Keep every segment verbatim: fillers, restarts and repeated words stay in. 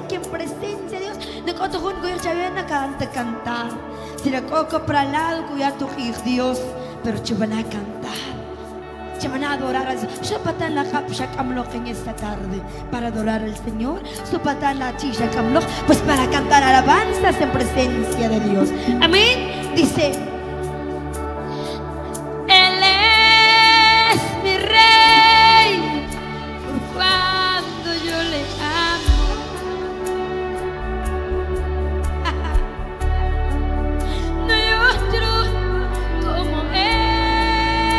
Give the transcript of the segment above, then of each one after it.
que en presencia de Dios, de cuando un goyo chavena canta cantar. Si la coco para lado cuya tu Dios, pero chavana cantar. Chavana adorar al Señor. Yo patan la capsha camloc en esta tarde para adorar al Señor. Su patan la chisha camloc, pues para cantar alabanzas en presencia de Dios. Amén. Dice: Él es mi rey, por cuando yo le amo. No hay otro como Él.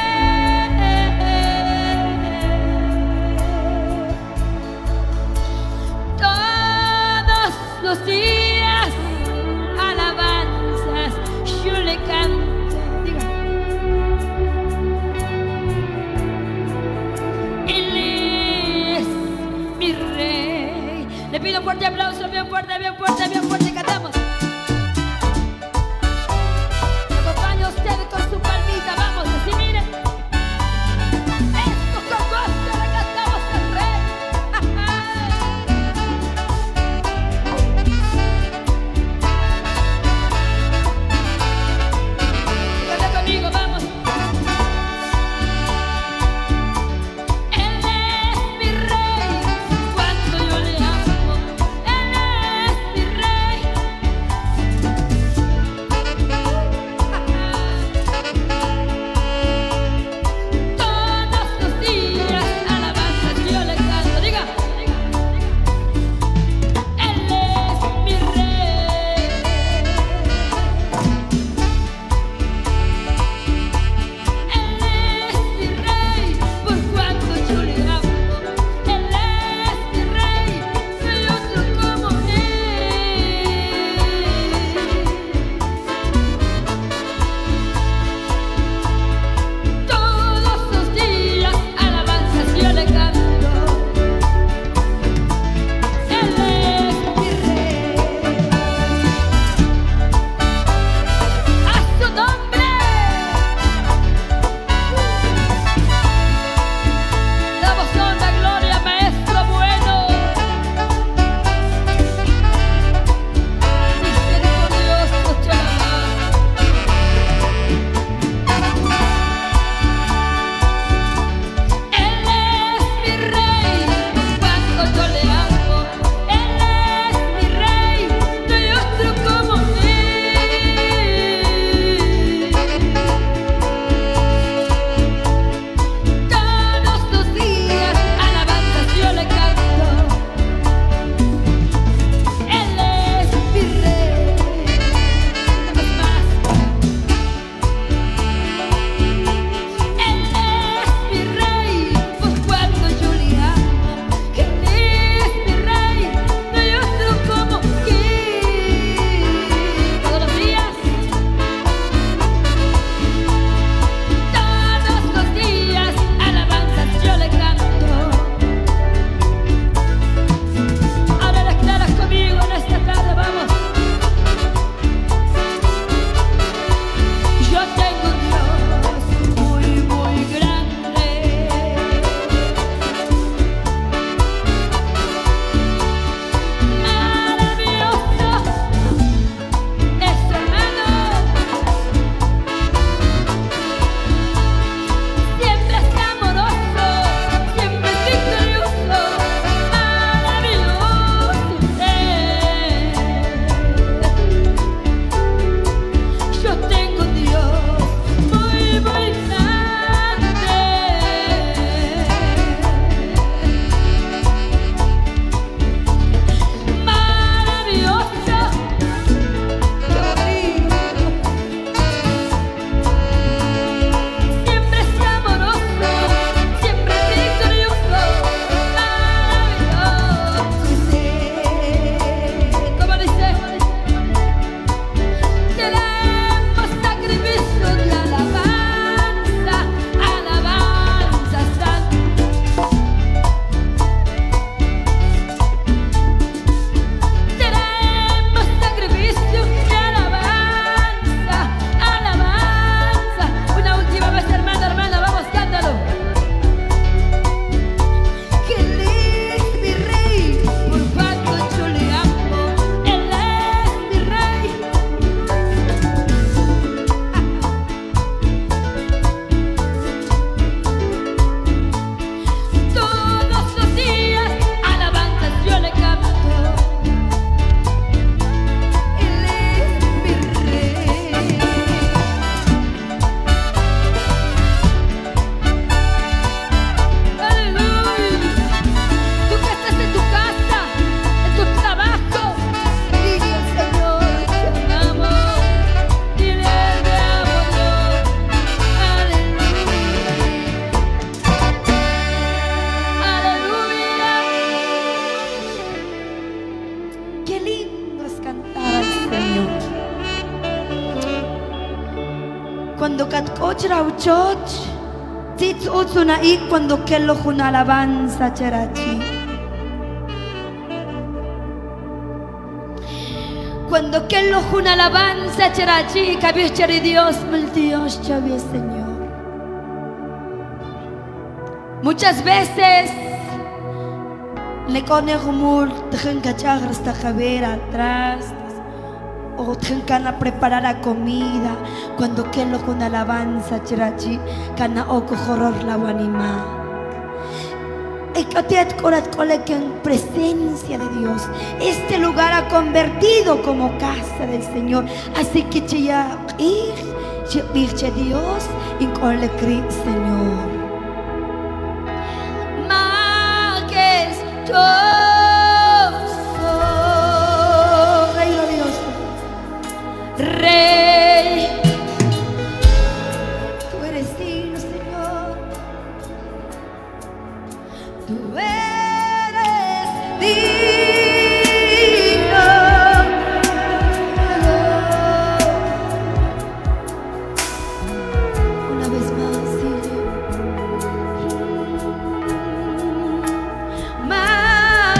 Todos los días alabanzas yo le canto. Diga. Él es mi rey. Le pido un fuerte aplauso, bien fuerte, bien fuerte, bien fuerte. Cantamos. Me acompaña usted con su palmita. Vamos, así miren. Esto con gusto le cantamos al rey. Canta conmigo, vamos. Él es mi rey cuando yo le amo. Él es mi rey Cuando katkoch rauchoch, tits utsunaik cuando kello una alabanza cherachi. Cuando kello una alabanza cherachi, cabis cheri Dios, mil Dios chavie Señor. Muchas veces le conejumul tejen cachar hasta javer atrás. O cana preparar la comida cuando que lo con alabanza chirachi cana oco horror la anima y que corat cole que en presencia de Dios este lugar ha convertido como casa del Señor, así que ya ir ya Dios y cole cri Señor maques yo Rey, tú eres digno, Señor. Tú eres digno. Una vez más, dile. Más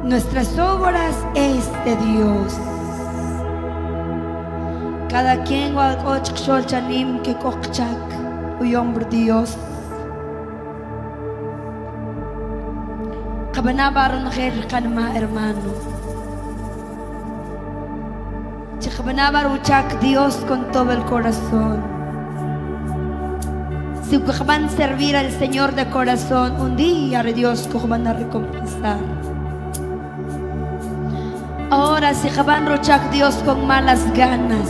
Nuestras obras es de Dios. Cada quien walgoch xolchanim que cochak uyombre Dios. Kabanabaron ger kanma hermano. Chikabanabar uchak Dios con todo el corazón. Si van a servir al Señor de corazón, un día Dios van a recompensar. Ahora si van a rochak Dios con malas ganas,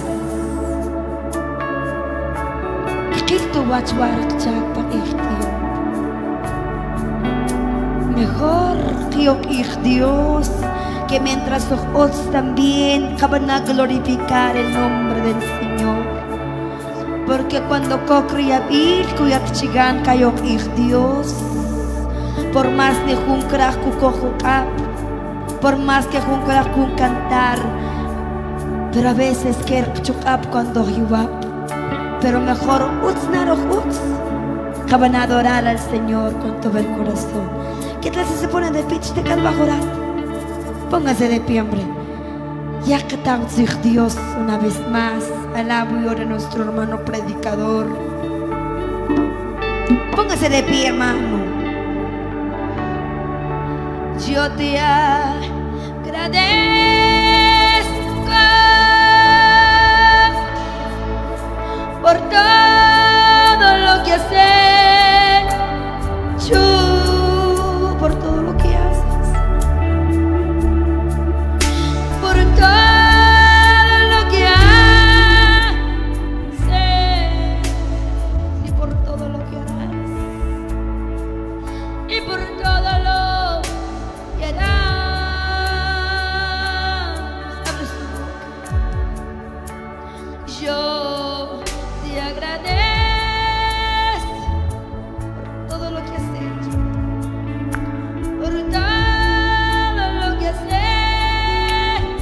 mejor que Dios que mientras ojos también van a glorificar el nombre del Señor, porque cuando cocriabil kuyat chigan kayo Dios, por más que junkra kukojukap, por más que junkra kun cantar, pero a veces ker chukap cuando yuap. Pero mejor utsnaroch uts, que van a adorar al Señor con todo el corazón. ¿Qué tal si se pone de pie de calvajorat? Póngase de pie, hombre. Ya que tan Dios una vez más, alabo y ora a nuestro hermano predicador. Póngase de pie, hermano. Yo te agradezco por todo lo que has hecho, por todo lo que haces, por todo lo que haces y por todo lo que harás y por todo lo que harás. Abre su boca. Yo te agradezco por todo lo que has hecho, por todo lo que has hecho,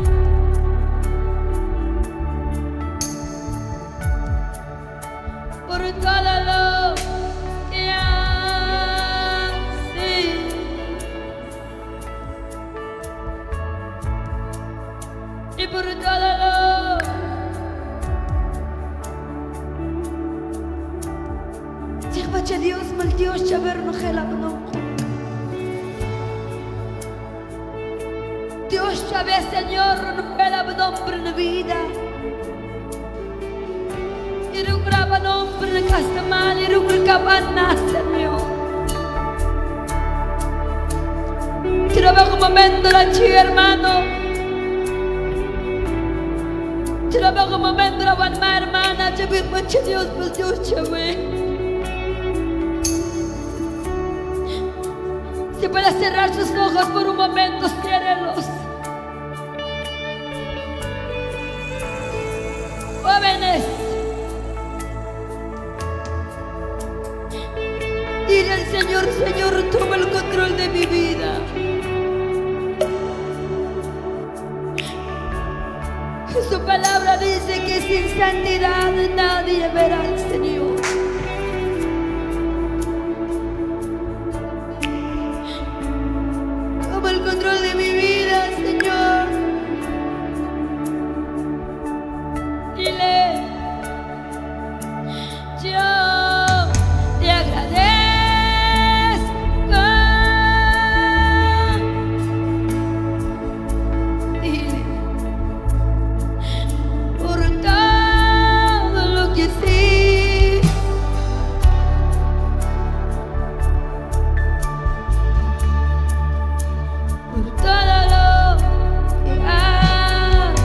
por todo lo que haces y por todo lo Dios, mal Dios, chaver no gela no. Dios, chaver Señor, no gela nombre en vida. Y no graba nombre en casa mal, y no graba Señor. Quiero ver un momento la chica, hermano. Quiero ver un momento la buena hermana, chaver mucho Dios, mal Dios, chaver. Si puede cerrar sus ojos por un momento, ciérrelos. Jóvenes, dile al Señor: Señor, toma el control de mi vida. Su palabra dice que sin santidad nadie verá al Señor. El control de mi vida, Señor. Dile: yo te agradezco dile por todo lo que sí, por todo lo que hay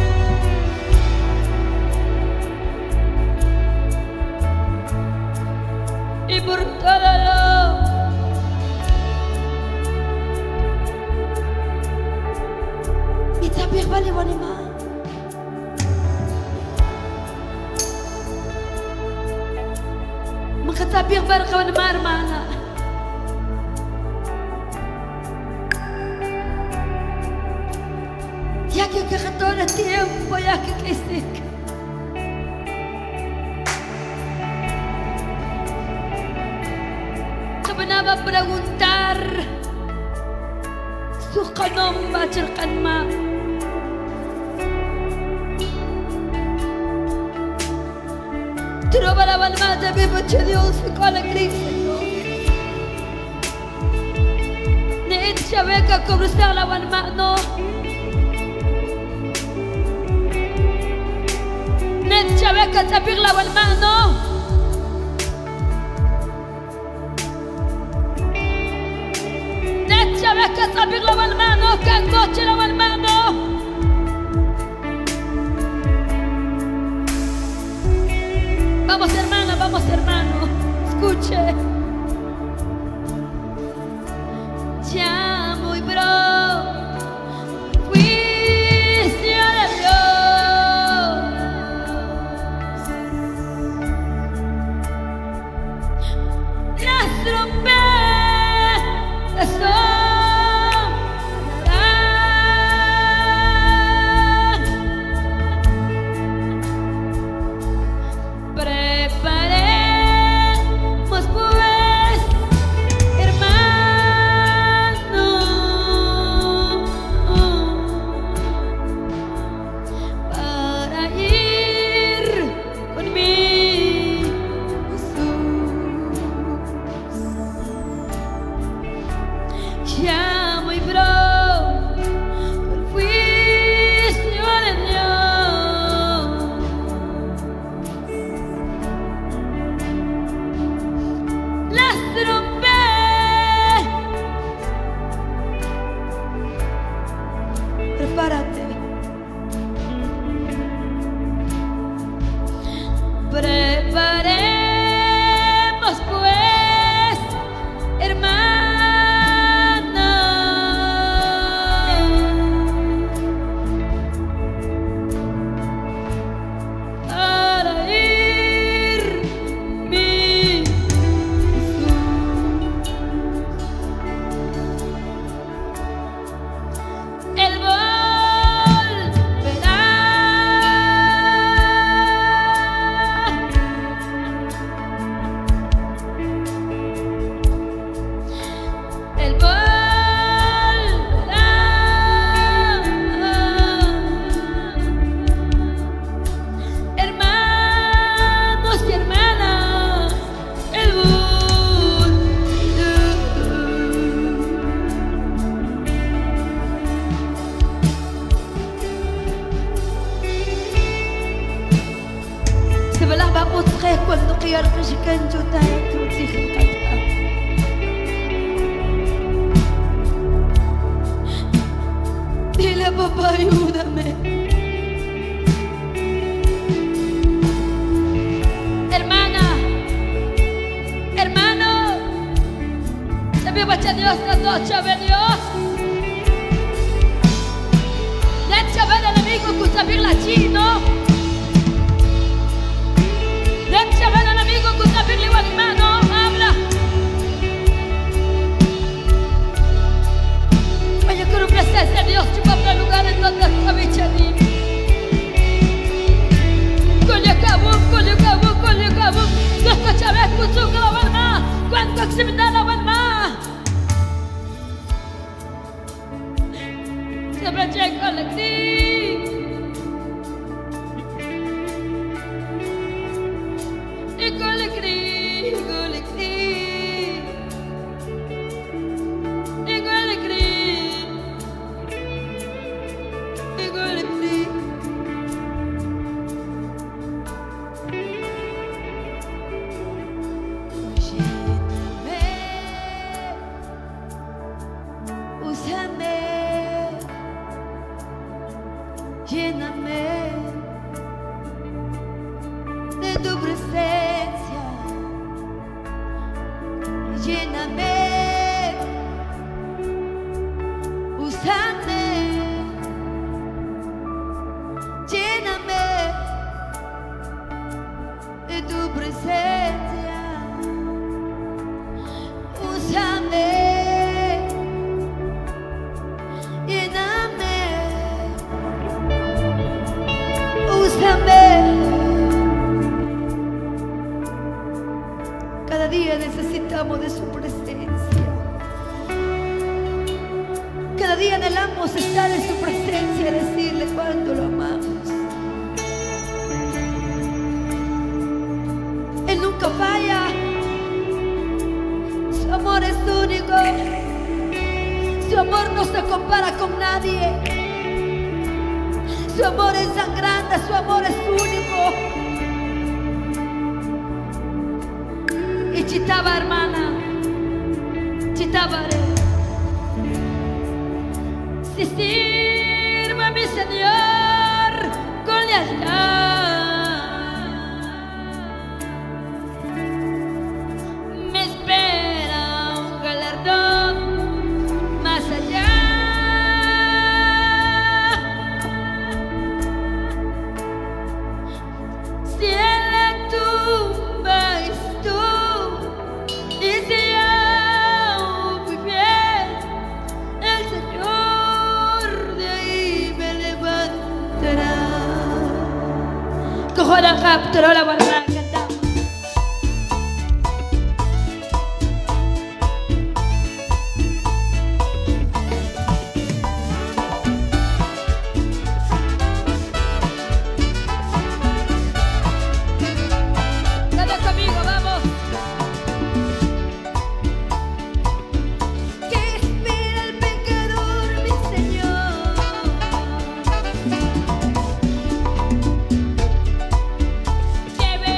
y por todo lo y también vale vale más. Makatapik para kawan hermana. Ya que todo el tiempo, ya que crecí. Yo me iba a preguntar Sukanom bacirkan ma. Trova la valmata per faccia Dios con la crisi. Ne chaveka cobrar la valmata no. Ne chaveka tapir la valmata no. Ne chaveka tapir la valmata no. Cangoche la valmata no. Vamos hermana, vamos hermano, escuche. Ya muy bro, juicio de Dios. Las trompetas sonarán. Preparemos pues, hermano, para ir con mi Jesús. Ya muy pronto el juicio de Dios. Las trompetas. Prepárate. Preparemos pues, hermano, para ir mi Jesús. Él volverá. Él volverá. Hermanos y hermanas, Él volverá. Sebelah bakut kay kwento kiyar kasikan juta itu dikata. Dile papá, ayúdame. Hermana, hermano, ¿sabe baca Dios la noche de Dios? Deja ver al amigo que sabe latino. Deja ver al amigo que sabe el hermano, habla. Vaya con un presencia de Dios, chupa para lugar en donde está bichadín. Colle cabo, colle cabo, colle cabo. No escucha ver, escucha que la van más. Cuánto examinar la van más. Se me llega a la y con la cri, con la cri. Lléname de tu presencia, lléname, úsame, lléname de tu presencia, úsame. Cada día necesitamos de su presencia. Cada día anhelamos estar en su presencia y decirle cuánto lo amamos. Él nunca falla. Su amor es único. Su amor no se compara con nadie. Su amor es tan grande, su amor es único. Y chitaba, hermana, chitaba. Si sirve a mi Señor con lealtad, me espera un galardón más allá. Si en la tumba estoy y si yo fui fiel, el Señor de ahí me levantará. Cojo la captura, la guardará. Lleve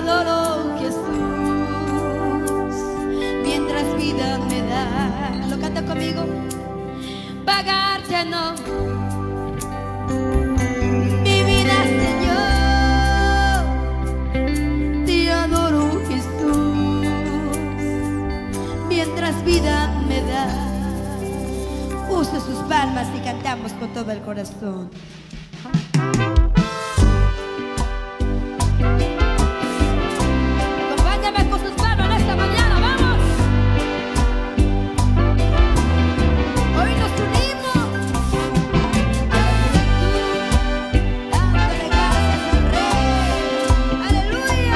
adoro, Jesús, mientras vida me da. Lo canta conmigo. Pagarte no. Mi vida, Señor, te adoro, Jesús, mientras vida me da. Use sus palmas y cantamos con todo el corazón. Acompáñame con sus palmas en esta mañana, vamos. Hoy nos unimos, dándole gracias al Rey. Aleluya.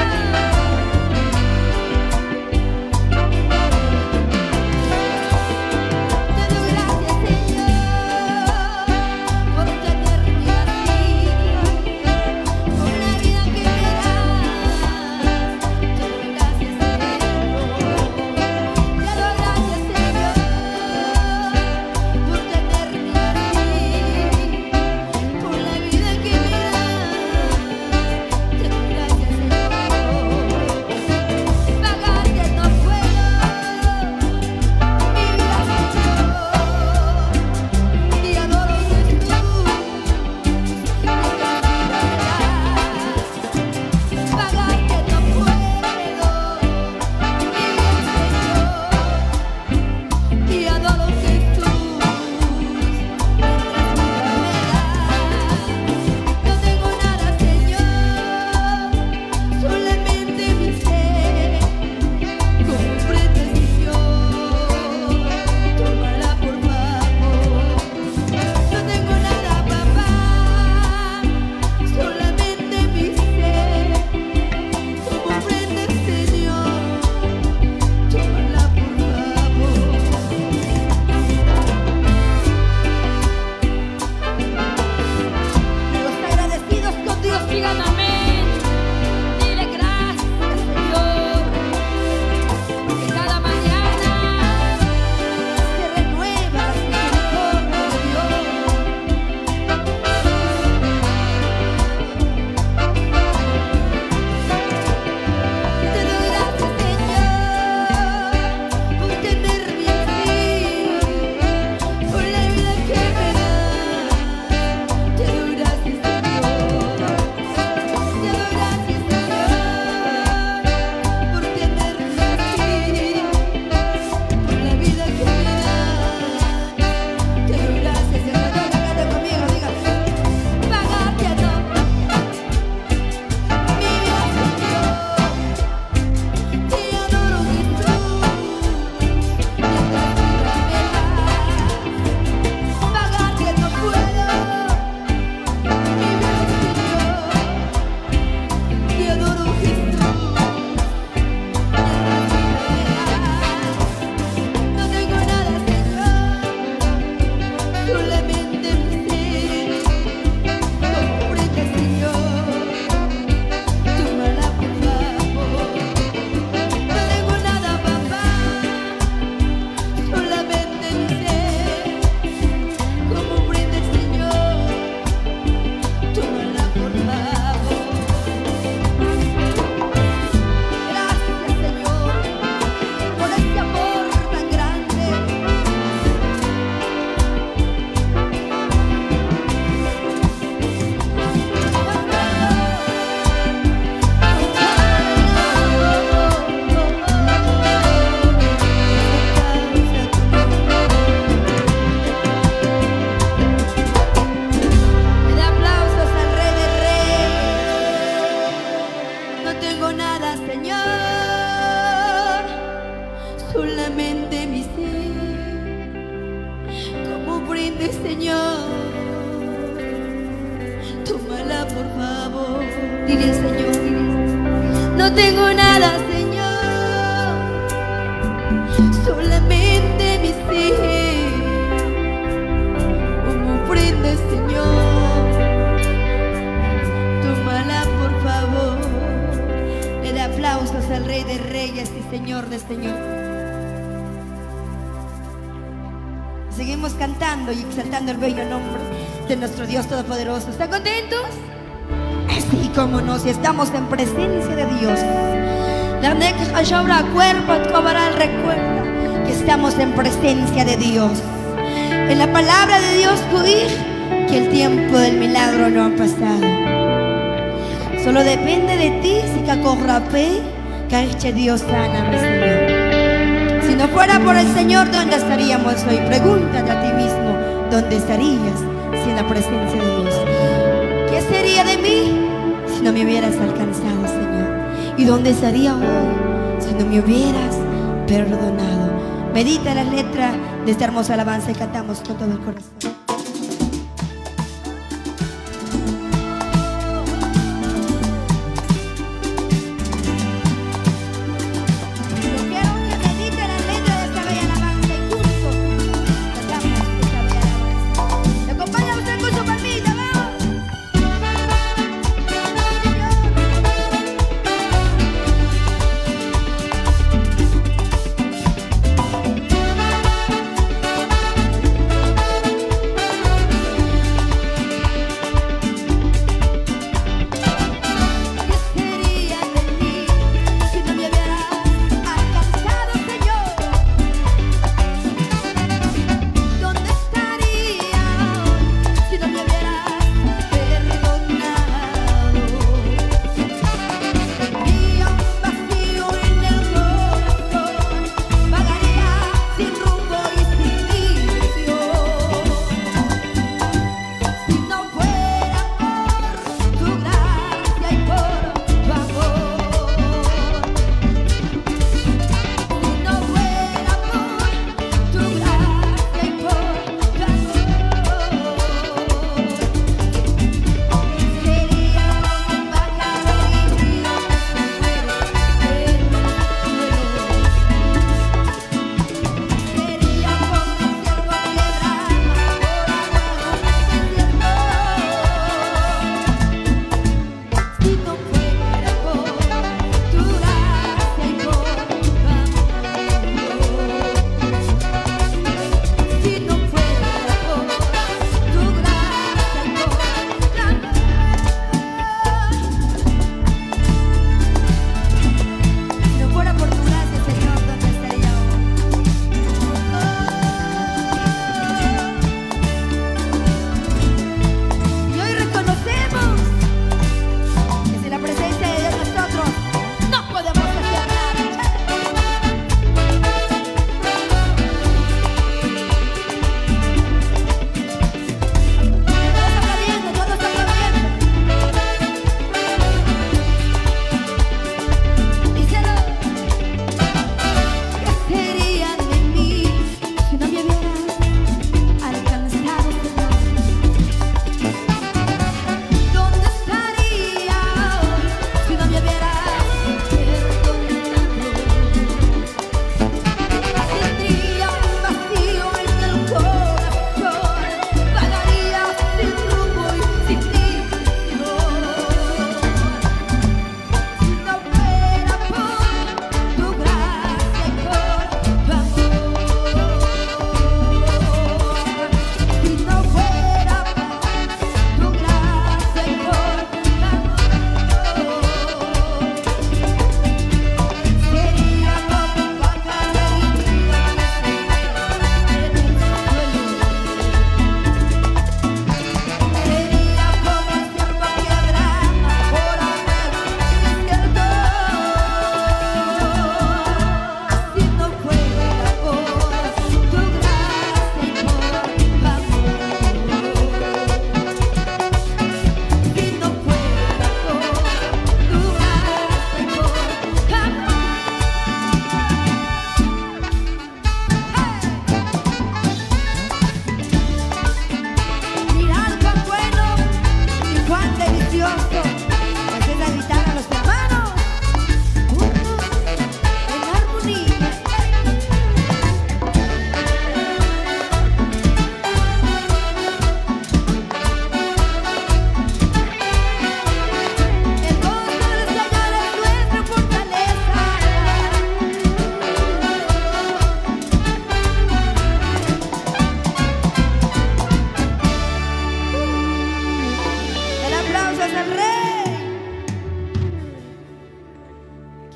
Te doy gracias, Señor, por tenerme aquí, por la vida que me das. Te doy gracias, Señor. Te doy gracias, Señor, por tenerme aquí, por la vida que me das. Te doy gracias, Señor. Pagarte no puedo, mi vida, Señor. Te adoro, Jesús, pagarte no puedo, mi vida, Señor. Te adoro, Jesús, no tengo nada, Señor, solamente mi ser. Comprende, Señor, tómala por favor. No tengo nada, papá, solamente mi ser. Comprende, Señor, tómala por favor. Los agradecidos con Dios digan amén. Dile gracias, Señor, porque cada mañana se renueva la misericordia de Dios. Te doy gracias, Señor, por tenerme aquí, por la vida que me das. Te doy gracias, Señor. Te doy gracias, Señor, por tenerme aquí, por la vida que me das. Te doy gracias, Señor. Canta conmigo, diga. Pagarte no, mi vida, Señor. Te adoro, Jesús, mientras vida me das. Pagarte no puedo, mi vida, Señor. Te adoro, Jesús, no tengo nada, Señor, solamente mi ser. Comprende, Señor, tómala por favor. No tengo nada, papá, solamente mi ser. Comprende, Señor, tómala por favor. Gracias, Señor, por este amor tan grande. Me da aplausos al Rey de Reyes. No tengo nada, Señor, solamente mi ser. Como brinde, Señor, tómala por favor. Dile, Señor, no tengo nada, Señor, solamente mi ser. Como brinde, Señor, tómala por favor. Le da aplausos al Rey de Reyes y Señor de Señores. Seguimos cantando y exaltando el bello nombre de nuestro Dios Todopoderoso. ¿Están contentos? Así. Y como no, si estamos en presencia de Dios, la que llora cuerpo, cobrará recuerda que estamos en presencia de Dios. En la palabra de Dios, que el tiempo del milagro no ha pasado. Solo depende de ti si que corra fe, que este Dios sana, mi Señor. Si no fuera por el Señor, ¿dónde estaríamos hoy? Pregúntate a ti mismo, ¿dónde estarías sin la presencia de Dios? ¿Qué sería de mí si no me hubieras alcanzado, Señor? ¿Y dónde estaría hoy si no me hubieras perdonado? Medita la letra de esta hermosa alabanza y cantamos con todo el corazón.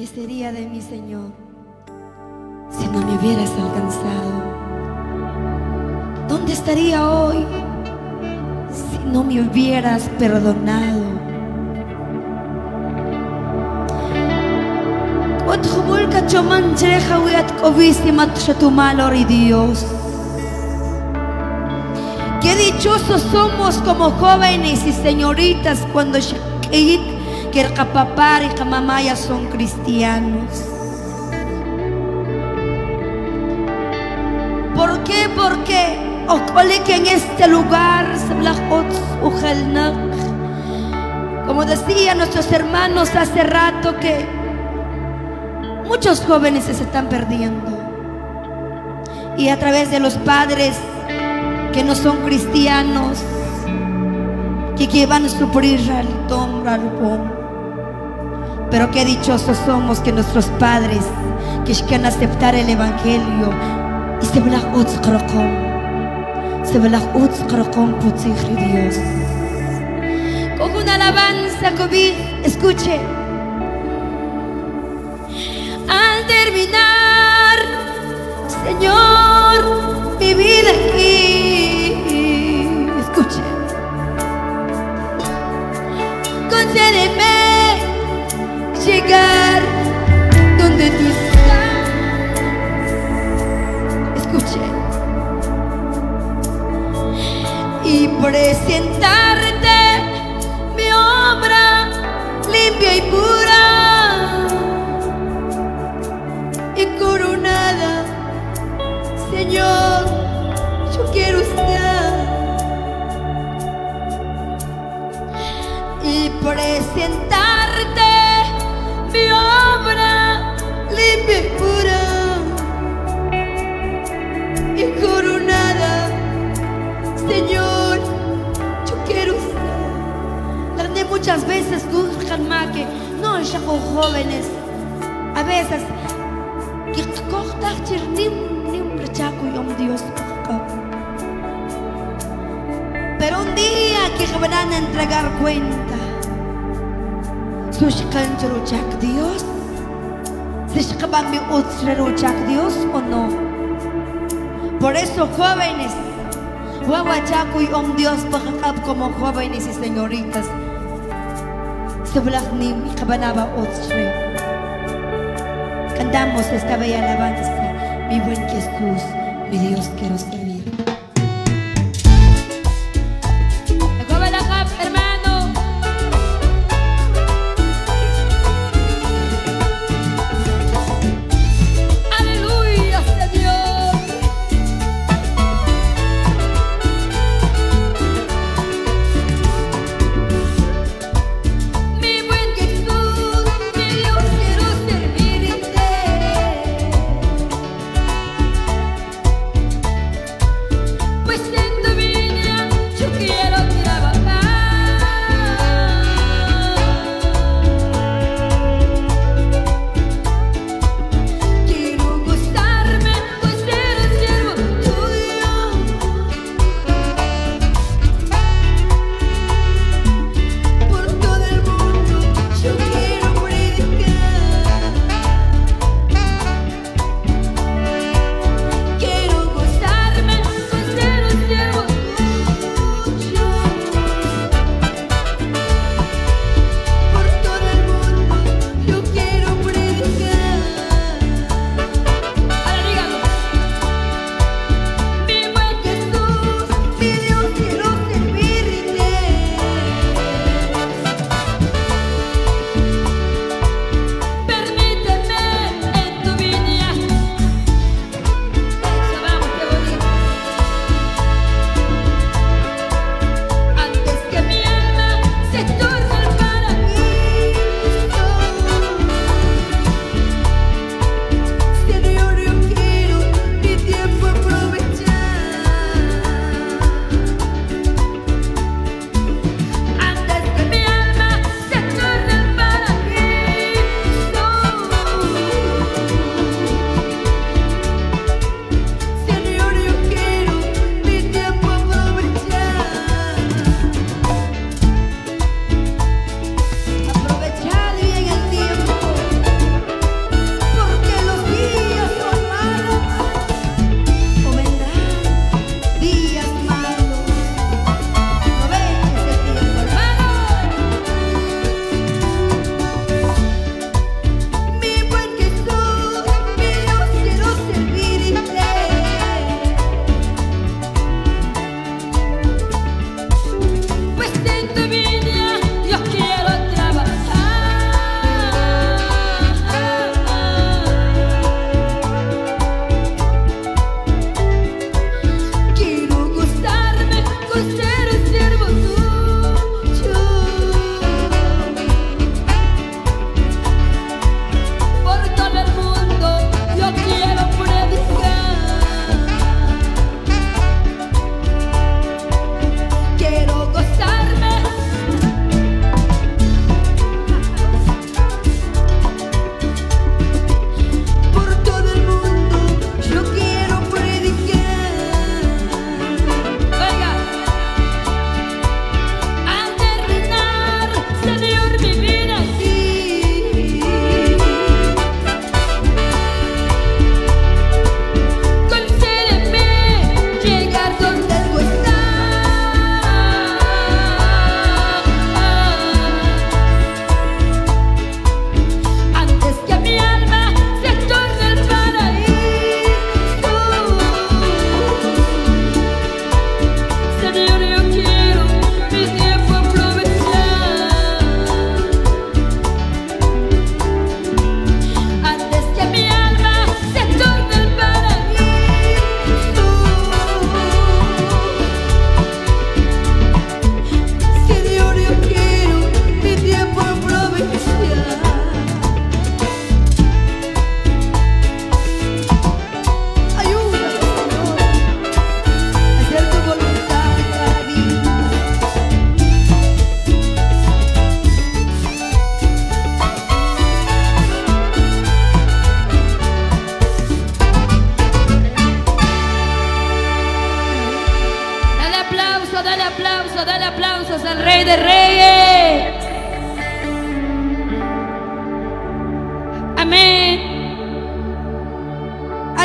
¿Qué sería de mí, Señor, si no me hubieras alcanzado? ¿Dónde estaría hoy si no me hubieras perdonado? Dios, qué dichosos somos como jóvenes y señoritas cuando que el papá y la mamá ya son cristianos. ¿Por qué? Porque ocole que en este lugar como decían nuestros hermanos hace rato, que muchos jóvenes se están perdiendo, y a través de los padres que no son cristianos, que, que van a sufrir al tom, al pom. Pero qué dichosos somos que nuestros padres que quieren aceptar el evangelio y se velan otros crocom, se velan otros crocom por Dios. Con una alabanza que escuche. Al terminar, Señor, mi vida aquí, escuche, concédeme llegar donde tú estás. Escuche. Y presentarte mi obra limpia y pura y coronada. Señor, yo quiero estar y presentarte mi obra limpia y pura y coronada. Señor, yo quiero estar. La muchas veces tú, que no ya con jóvenes, a veces que cortar ni un rechazo y un Dios. Pero un día que van a entregar cuenta, Dios, ¿se acaban mi otro Dios o no? Por eso, jóvenes, guaguachaco y om Dios como jóvenes y señoritas, se blagnim y cabanaba otro. Cantamos esta bella alabanza, mi buen Jesús, mi Dios quiero servir.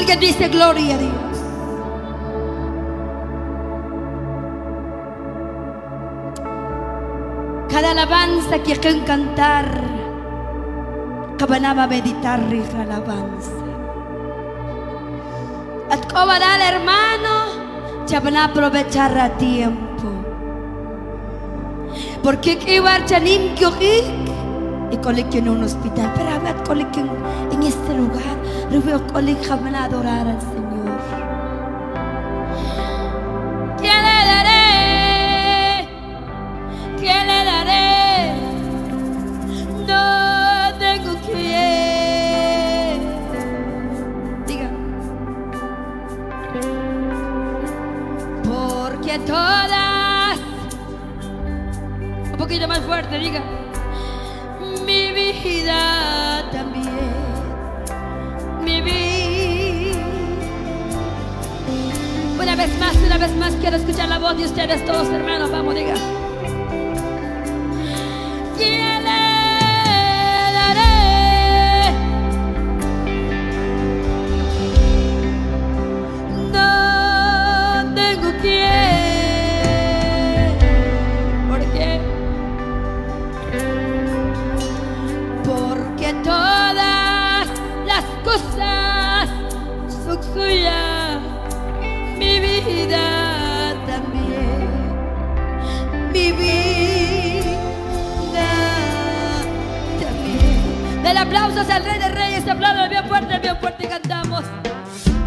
Alguien dice gloria a Dios. Cada alabanza que hay que cantar, que van a meditar la alabanza. At cobará el hermano, ya van a aprovechar a tiempo. Porque que iba a chanim y colique en un hospital, pero había colique en este lugar, reveo colique van a adorar al Señor. ¿Qué le daré? ¿Qué le daré? No tengo que. Diga. Porque todas. Un poquito más fuerte, diga. Mi vida también, mi vida. Una vez más, una vez más quiero escuchar la voz de ustedes todos, hermanos. Vamos, diga. ¿Quién le daré? No tengo quien. ¿Por qué? Porque todas las cosas son suyas, mi vida también, mi vida también. Del aplausos al Rey de Reyes, aplausos bien fuerte, bien fuerte y cantamos.